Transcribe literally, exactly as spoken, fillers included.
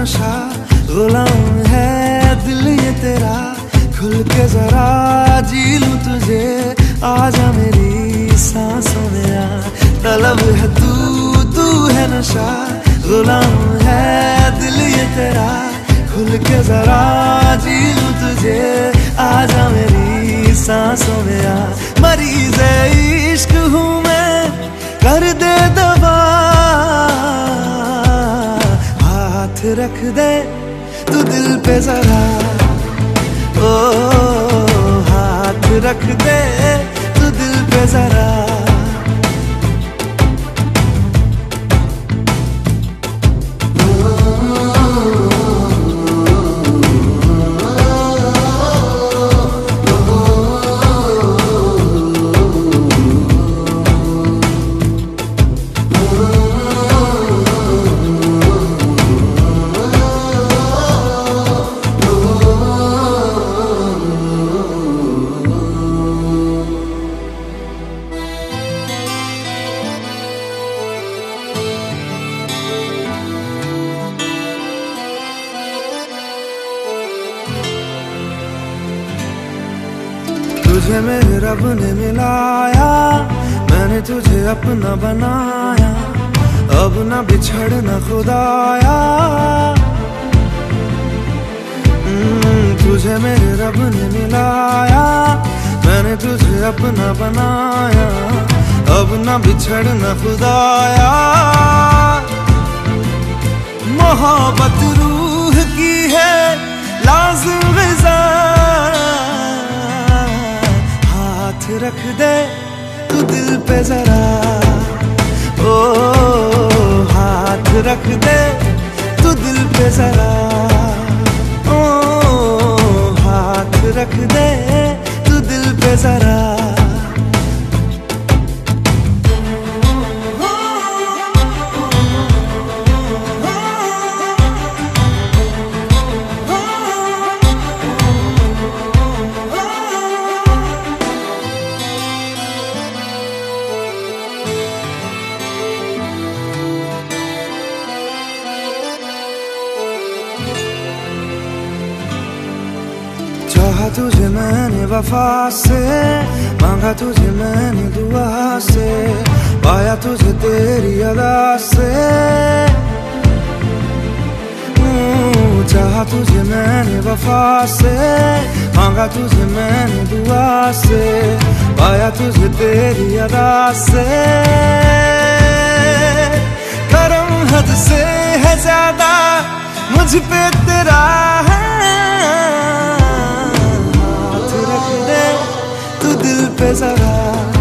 नशा, गुलाम है दिल ये तेरा, खुल के जरा जी लूं तुझे, आजा मेरी सांसों में आ। तलब है तू, तू है नशा, गुलाम है दिल ये तेरा, खुल के जरा जी लूं तुझे, आजा मेरी सांसों में आ। मरीज़ इश्क हूँ मैं, कर दे दवा, हाथ रख दे तू दिल पे जरा, ओ हाथ रख दे तू दिल पे जरा। तुझे मेरे रब ने मिलाया, मैंने तुझे अपना बनाया, अब न बिछड़ना खुदाया। तुझे मेरे रब ने मिलाया, मैंने तुझे अपना बनाया, अब न बिछड़ना खुदाया। मोहब्बत रूह की है लाज़िम ग़िज़ा, हाथ रख दे तू दिल पे जरा, ओ हाथ रख दे तू दिल पे जरा, ओ हाथ रख दे तू दिल पे जरा। चाहा तुझे मैंने वफा से, मांगा तुझे मैंने दुआ से, पाया तुझे तेरी अदा से। चाहा तुझे मैंने वफा से, मांगा तुझे मैंने दुआ से, पाया तुझे तेरी अदा से। करम हद से है ज्यादा मुझ पे तेरा है, दिल पे जरा।